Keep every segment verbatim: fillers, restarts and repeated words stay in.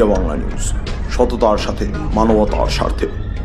আহিরা Bangla news, সততার সাথে মানবতার স্বার্থে।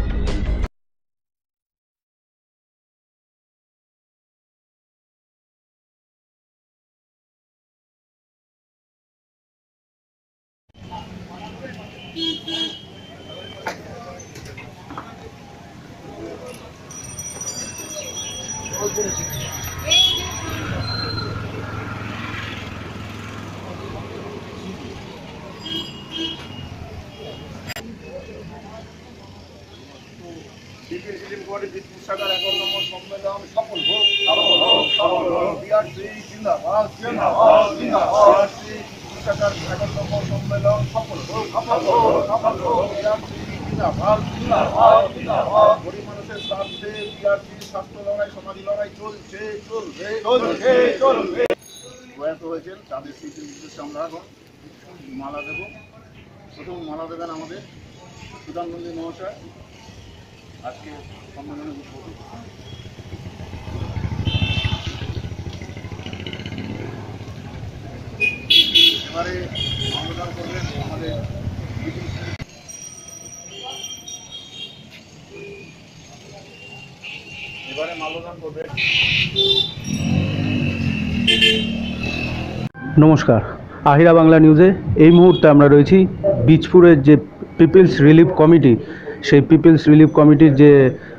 সম্মেলন সফল হোক, সফল হোক, সফল হোক। বিআরসি জিন্দাবাদ, জিন্দাবাদ, জিন্দাবাদ। এগারোতম সম্মেলন সফল হোক, সফল হোক, সফল হোক। বিআরসি জিন্দাবাদ, জিন্দাবাদ, জিন্দাবাদ। গরিব মানুষের স্বার্থে বিআরসির স্বাস্থ্য লড়াই, সমাজী লড়াই চলছে, চলবে, চলছে, চলবে। প্রয়াত হয়েছেন তাদের স্মৃতির উদ্দেশ্যে আমরা এখন মালা দেব। প্রথম মালা দেবেন আমাদের সুধানন্দী মহাশয়, আজকে সম্মেলনে উদ্বোধন। এবারে মাল্যদান করবেন আমাদের এবারে মাল্যদান করবেন। নমস্কার, আহিরা বাংলা নিউজে এই মুহূর্তে আমরা রয়েছি বীজপুরের যে পিপলস রিলিফ কমিটি, সেই পিপলস রিলিফ কমিটির যে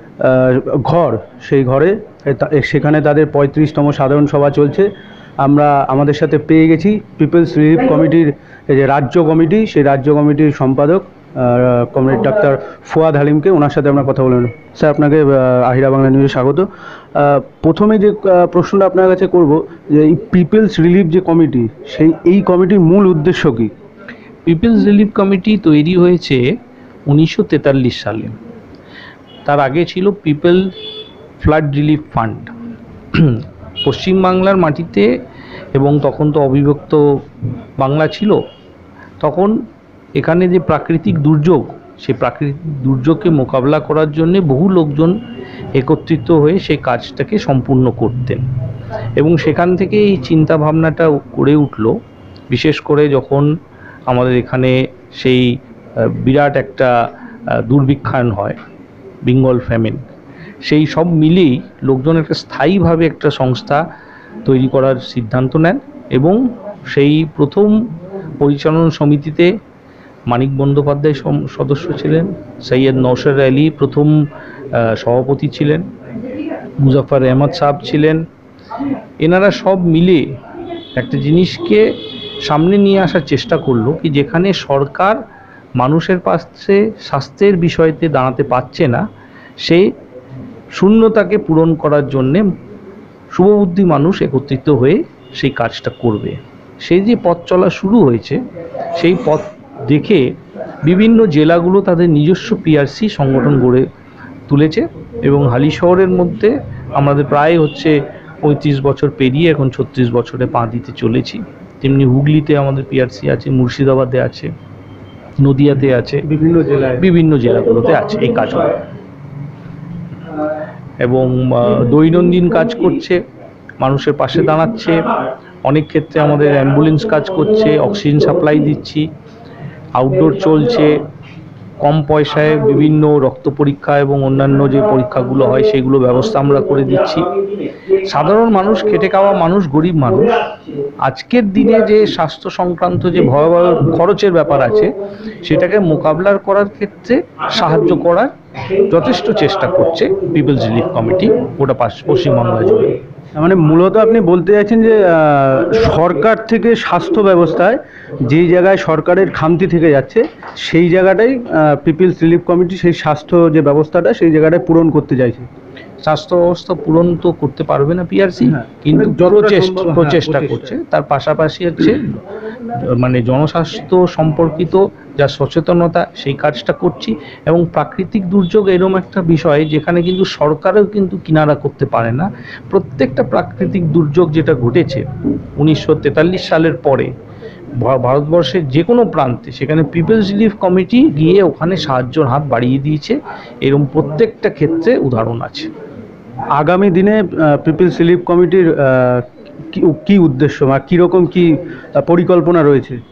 ঘর, সেই ঘরে সেখানে তাদের পঁয়ত্রিশতম সাধারণ সভা চলছে। আমরা আমাদের সাথে পেয়ে গেছি পিপলস রিলিফ কমিটির যে রাজ্য কমিটি, সেই রাজ্য কমিটির সম্পাদক কমরেড ডাক্তার ফুয়াদ হালিমকে। ওনার সাথে আমরা কথা বললাম। স্যার, আপনাকে আহিরা বাংলা নিউজে স্বাগত। প্রথমে যে প্রশ্নটা আপনার কাছে করব, যে এই পিপলস রিলিফ যে কমিটি, সেই এই কমিটির মূল উদ্দেশ্য কী? পিপলস রিলিফ কমিটি তৈরি হয়েছে উনিশশো তেতাল্লিশ সালে। তার আগে ছিল পিপল ফ্লাড রিলিফ ফান্ড। পশ্চিমবাংলার মাটিতে, এবং তখন তো অবিভক্ত বাংলা ছিল, তখন এখানে যে প্রাকৃতিক দুর্যোগ, সেই প্রাকৃতিক দুর্যোগকে মোকাবিলা করার জন্যে বহু লোকজন একত্রিত হয়ে সেই কাজটাকে সম্পূর্ণ করতেন। এবং সেখান থেকে এই চিন্তা ভাবনাটা গড়ে উঠল, বিশেষ করে যখন আমাদের এখানে সেই বিরাট একটা দুর্ভিক্ষায়ন হয়, বেঙ্গল ফ্যামিন। সেই সব মিলেই লোকজন একটা স্থায়ীভাবে একটা সংস্থা তৈরি করার সিদ্ধান্ত নেন, এবং সেই প্রথম পরিচালনা সমিতিতে মানিক বন্দ্যোপাধ্যায় সদস্য ছিলেন, সৈয়দ নওশাদ আলী প্রথম সভাপতি ছিলেন, মুজাফর আহমদ সাহেব ছিলেন। এনারা সব মিলে একটা জিনিসকে সামনে নিয়ে আসার চেষ্টা করলো, কি যেখানে সরকার মানুষের পাশে স্বাস্থ্যের বিষয়তে দাঁড়াতে পারছে না, সেই শূন্যতাকে পূরণ করার জন্যে শুভবুদ্ধি মানুষ একত্রিত হয়ে সেই কাজটা করবে। সেই যে পথ চলা শুরু হয়েছে, সেই পথ দেখে বিভিন্ন জেলাগুলো তাদের নিজস্ব পিআরসি সংগঠন গড়ে তুলেছে, এবং হালি শহরের মধ্যে আমাদের প্রায় হচ্ছে পঁয়ত্রিশ বছর পেরিয়ে এখন ছত্রিশ বছরে পা দিতে চলেছি। তেমনি হুগলিতে আমাদের পিআরসি আছে, মুর্শিদাবাদে আছে, নদিয়াতে আছে, বিভিন্ন জেলায় বিভিন্ন জেলাগুলোতে আছে এই কাজগুলো, এবং দৈনন্দিন কাজ করছে, মানুষের পাশে দাঁড়াচ্ছে। অনেক ক্ষেত্রে আমাদের অ্যাম্বুলেন্স কাজ করছে, অক্সিজেন সাপ্লাই দিচ্ছি, আউটডোর চলছে, কম পয়সায় বিভিন্ন রক্ত পরীক্ষা এবং অন্যান্য যে পরীক্ষাগুলো হয় সেগুলো ব্যবস্থা আমরা করে দিচ্ছি। সাধারণ মানুষ, খেটে খাওয়া মানুষ, গরিব মানুষ আজকের দিনে যে স্বাস্থ্য সংক্রান্ত যে ভয়াবহ খরচের ব্যাপার আছে, সেটাকে মোকাবিলা করার ক্ষেত্রে সাহায্য করার যথেষ্ট চেষ্টা করছে পিপলস রিলিফ কমিটি গোটা পশ্চিমবাংলা জুড়ে। মানে মূলত আপনি বলতে চাইছেন যে সরকার থেকে স্বাস্থ্য ব্যবস্থায় যেই জায়গায় সরকারের খামতি থেকে যাচ্ছে, সেই জায়গাটাই পিপলস রিলিফ কমিটি সেই স্বাস্থ্য যে ব্যবস্থাটা, সেই জায়গাটায় পূরণ করতে চাইছে। স্বাস্থ্য ব্যবস্থা পূরণ তো করতে পারবে না পিআরসি, কিন্তু প্রচেষ্টা প্রচেষ্টা করছে। তার পাশাপাশি হচ্ছে মানে জনস্বাস্থ্য সম্পর্কিত যা সচেতনতা, সেই কাজটা করছি। এবং প্রাকৃতিক দুর্যোগ এরকম একটা বিষয় যেখানে কিন্তু সরকারও কিন্তু কিনারা করতে পারে না। প্রত্যেকটা প্রাকৃতিক দুর্যোগ যেটা ঘটেছে উনিশশো তেতাল্লিশ সালের পরে ভারতবর্ষের যে কোনো প্রান্তে, সেখানে পিপলস রিলিফ কমিটি গিয়ে ওখানে সাহায্যর হাত বাড়িয়ে দিয়েছে। এরকম প্রত্যেকটা ক্ষেত্রে উদাহরণ আছে। আগামী দিনে পিপলস রিলিফ কমিটির কি উদ্দেশ্য বা কীরকম কি পরিকল্পনা রয়েছে?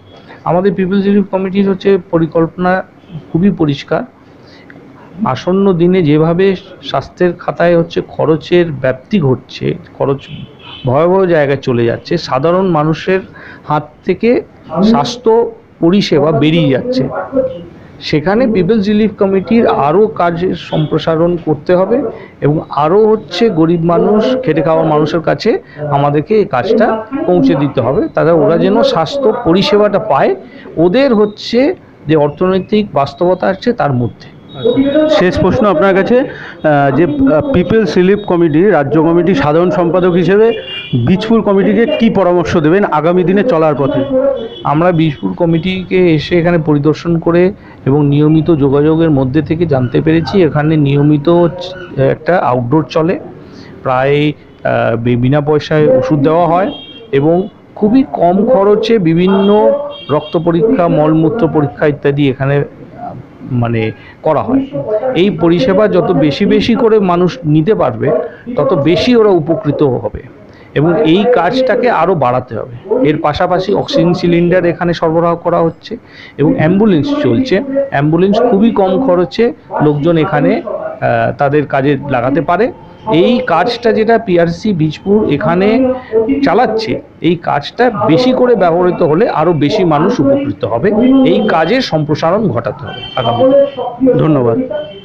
আমাদের পিপলস রিলিফ কমিটির হচ্ছে পরিকল্পনা খুবই পরিষ্কার। আসন্ন দিনে যেভাবে স্বাস্থ্যের খাতায় হচ্ছে খরচের ব্যাপ্তি ঘটছে, খরচ ভয়াবহ জায়গায় চলে যাচ্ছে, সাধারণ মানুষের হাত থেকে স্বাস্থ্য পরিষেবা বেরিয়ে যাচ্ছে, সেখানে পিপলস রিলিফ কমিটির আরও কাজের সম্প্রসারণ করতে হবে এবং আরও হচ্ছে গরিব মানুষ, খেটে খাওয়া মানুষের কাছে আমাদেরকে এই কাজটা পৌঁছে দিতে হবে, তারা ওরা যেন স্বাস্থ্য পরিষেবাটা পায় ওদের হচ্ছে যে অর্থনৈতিক বাস্তবতা আছে তার মধ্যে। শেষ প্রশ্ন আপনার কাছে, আহ, যে পিপলস রিলিফ কমিটি রাজ্য কমিটির সাধারণ সম্পাদক হিসেবে বীজপুর কমিটিকে কি পরামর্শ দেবেন আগামী দিনে চলার পথে? আমরা বীজপুর কমিটিকে এসে এখানে পরিদর্শন করে এবং নিয়মিত যোগাযোগের মধ্যে থেকে জানতে পেরেছি এখানে নিয়মিত একটা আউটডোর চলে, প্রায় বিনা পয়সায় ওষুধ দেওয়া হয় এবং খুবই কম খরচে বিভিন্ন রক্ত পরীক্ষা, মলমূত্র পরীক্ষা ইত্যাদি এখানে মানে করা হয়। এই পরিষেবা যত বেশি বেশি করে মানুষ নিতে পারবে তত বেশি ওরা উপকৃত হবে এবং এই কাজটাকে আরও বাড়াতে হবে। এর পাশাপাশি অক্সিজেন সিলিন্ডার এখানে সরবরাহ করা হচ্ছে এবং অ্যাম্বুলেন্স চলছে। অ্যাম্বুলেন্স খুবই কম খরচে লোকজন এখানে তাদের কাজে লাগাতে পারে। এই কাজটা যেটা পিআরসি বীজপুর এখানে চালাচ্ছে, এই কাজটা বেশি করে ব্যবহৃত হলে আরও বেশি মানুষ উপকৃত হবে। এই কাজের সম্প্রসারণ ঘটাতে হবে আগামী। ধন্যবাদ।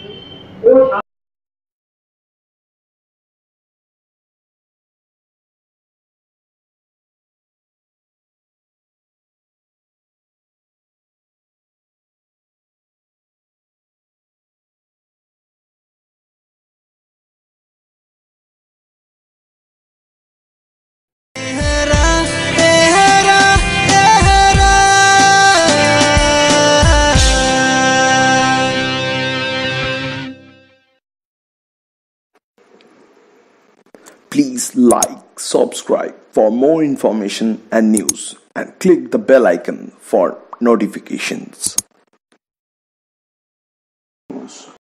Please like, subscribe for more information and news, and click the bell icon for notifications.